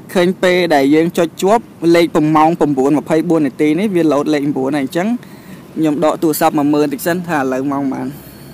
ឃើញពេលដែលយើងចុចជាប់លេខម៉ោង 9:24 នាទីនេះវាលោតលេខ 9 ហើយអញ្ចឹងខ្ញុំដកទូរស័ព្ទ 10000 តិចសិនថាឥឡូវម៉ោងប៉ុន្មាន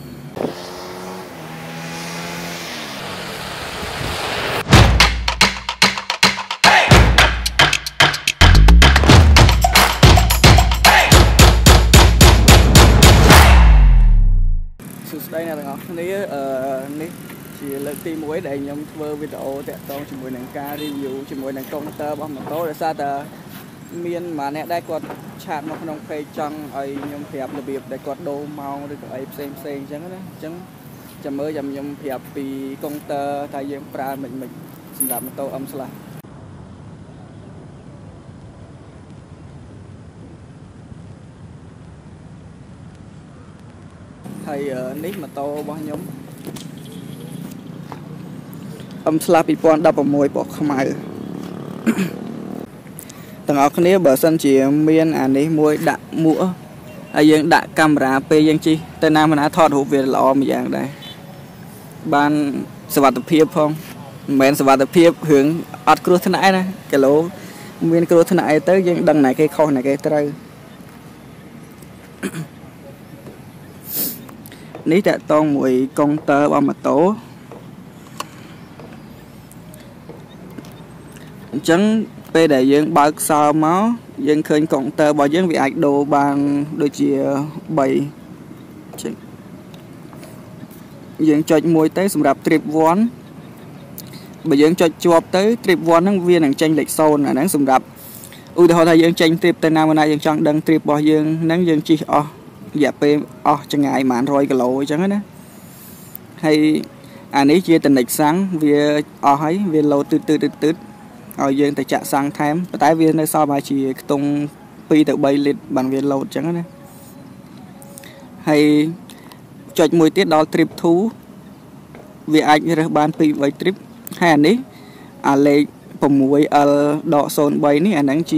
សួស្តីអ្នកទាំងអស់គ្នានេះជាលើកទី1ដែលខ្ញុំធ្វើវីដេអូតាក់ទងជាមួយនឹងការ review ជាមួយនឹងកុងទ័ររបស់ម៉ូតូដោយសារតែមានម្នាក់ដែរគាត់ឆាតមកក្នុង page ចង់ឲ្យខ្ញុំប្រាប់របៀបដែលគាត់ដូរម៉ោងឬក៏អីផ្សេងៗអញ្ចឹងណាអញ្ចឹងចាំមើលខ្ញុំប្រាប់ពីកុងទ័រថាយើងប្រើមិនសម្រាប់ម៉ូតូ M/ ហើយនេះម៉ូតូរបស់ខ្ញុំ M/ 2016 ពណ៌ខ្មៅទាំងអស់គ្នាបើសិនជាមានអានេះមួយដាក់មួកហើយយើងដាក់កាមេរ៉ាពេលយើងជិះទៅណាមកណាថតរូបវាល្អមួយយ៉ាងដែរបានសុវត្ថិភាពផងមិនមែនសុវត្ថិភាពរឿងអត់គ្រោះថ្នាក់ណាគីឡូមានគ្រោះថ្នាក់អីទៅយើងដឹងណាគេខុសណាគេត្រូវនេះតាក់ទងមួយកុងទ័ររបស់ម៉ូតូអញ្ចឹងពេលដែលយើងបើកខ្សោមកយើងឃើញកុងទ័ររបស់យើងវាអាចដូរបានដូចជា3ចឹងយើងចុចមួយទៅសម្រាប់ trip 1បើយើងចុចជាប់ទៅ trip 1ហ្នឹងវានឹងចេញលេខ0អាហ្នឹងសម្រាប់ឧទាហរណ៍ថាយើងចេញ trip ទៅណាមកណាយើងចង់ដឹង trip របស់យើងហ្នឹងយើងជិះអស់រយៈពេលអស់ចម្ងាយប្រហែល100គីឡូអញ្ចឹងណាហើយអានេះជាតនិចសាំងវាអស់ហើយវាលោតទឺតឲ្យយើងទៅចាក់សាំងថែមប៉ុន្តែវានៅសល់មកជាខ្ទង់2 ទៅ 3 លីត្របានវាលោតអញ្ចឹងណាហើយចុចមួយទៀតដល់ trip 2វាអាចរើសបាន2 3 trip ហើយអានេះអាលេខ 6L.03 នេះអាហ្នឹងជា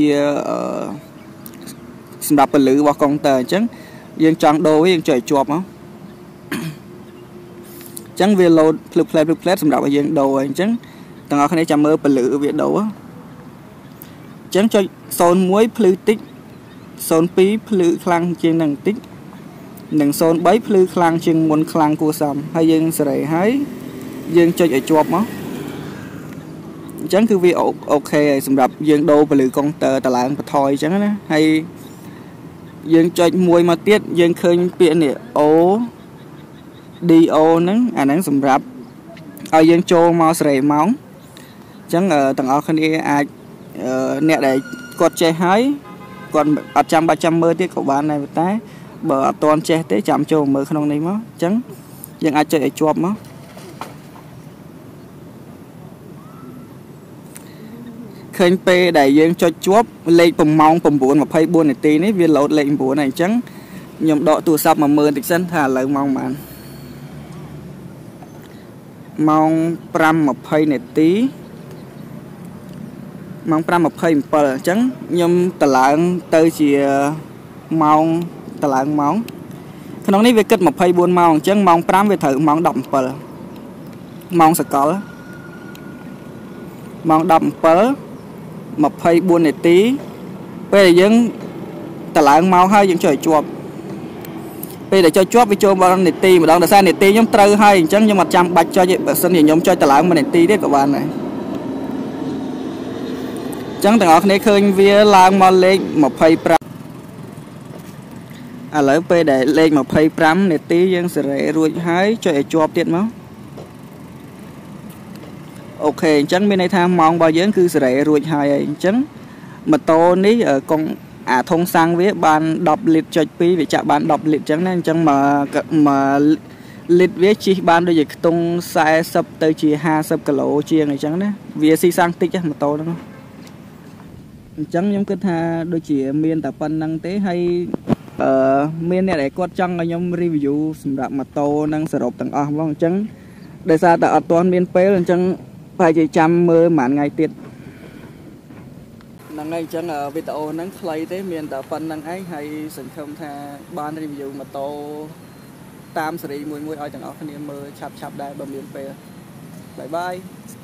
សម្រាប់ពលឺរបស់កុងទ័រអញ្ចឹងយើងចង់ដូរវាយើងចុចជាប់មកអញ្ចឹងវាលោតភ្លឺផ្លែសម្រាប់ឲ្យយើងដូរហើយអញ្ចឹងទាំងអស់គ្នាចាំមើលពលឺវាដូរអញ្ចឹងចុច01ភ្លឺតិច02ភ្លឺខ្លាំងជាងនឹងតិចនិង03ភ្លឺខ្លាំងជាងមុនខ្លាំងគួរសមហើយយើងសេរីហើយយើងចុចឲ្យជាប់មកអញ្ចឹងគឺវាអូខេហើយសម្រាប់យើងដូរពលឺកុងទ័រតឡើងបន្ថយអញ្ចឹងណាហើយយើងចុចមួយមកទៀតយើងឃើញពាក្យនេះ ODO ហ្នឹងអាហ្នឹងសម្រាប់ឲ្យយើងចូលមកសេរីម៉ោងអញ្ចឹងទាំងអស់គ្នាអាចអ្នកដែលគាត់ចេះហើយគាត់អត់ចាំបាច់ចាំមើលទៀតក៏បានដែរតែបើអត់ទាន់ចេះទេចាំចូលមើលក្នុងនេះមកអញ្ចឹងយើងអាចចុចឲ្យជាប់មកឃើញពេលដែលយើងចុចជាប់លេខម៉ោង 9:24 នាទីនេះវាលោតលេខ 9 ហើយអញ្ចឹងខ្ញុំដកទូរស័ព្ទ 10000 តិចសិនថាឥឡូវម៉ោងប៉ុន្មានម៉ោង 5:20 នាទីម៉ោង 5:27 អញ្ចឹងខ្ញុំតឡើងទៅជាម៉ោងតឡើងម៉ោងក្នុងនេះវាគិត24ម៉ោងអញ្ចឹងម៉ោង 5វាត្រូវម៉ោង 17ម៉ោងសកលម៉ោង 17:24 នាទីពេលដែលយើងតឡើងមកហើយយើងចុចជាប់ពេលដែលចុចជាប់វាចូលមកនាទីម្ដងដោយសារនាទីខ្ញុំត្រូវហើយអញ្ចឹងខ្ញុំអត់ចាំបាច់ចុចទេបើសិនជាខ្ញុំចុចតឡើង1នាទីទៀតក៏បានដែរអញ្ចឹងទាំងអស់គ្នាឃើញវាឡើងមកលេខ 25ឥឡូវពេលដែលលេខ 25 នាទីយើងសេរីរួចហើយចុចឲ្យជាប់ទៀតមកអូខេអញ្ចឹងមានន័យថាម៉ោងរបស់យើងគឺសេរីរួចហើយអញ្ចឹងម៉ូតូនេះកុងអាធុងសាំងវាបាន10លីត្រចុច2វាចាក់បាន10លីត្រអញ្ចឹងណាអញ្ចឹងមួយលីត្រវាជិះបានដូចជាខ្ទង់40ទៅជា50គីឡូជាងអញ្ចឹងណាវាស៊ីសាំងតិចម៉ូតូហ្នឹងអញ្ចឹងខ្ញុំគិតថាដូចជាមានតែប៉ុណ្្នឹងទេហើយមានអ្នកដែលគាត់ចង់ឲ្យខ្ញុំ review សម្រាប់ម៉ូតូនិងសរុបទាំងអស់ហ្មងអញ្ចឹងដោយសារតែអត់ទាន់មានពេលអញ្ចឹងប្រហែលជាចាំមើលមួយថ្ងៃទៀតហ្នឹងហើយអញ្ចឹងវីដេអូហ្នឹងខ្លីទេមានតែប៉ុណ្្នឹងឯងហើយសង្ឃឹមថាបាន review ម៉ូតូតាមសេរីមួយឲ្យទាំងអស់គ្នាមើលឆាប់ៗដែរបើមានពេលបាយបាយ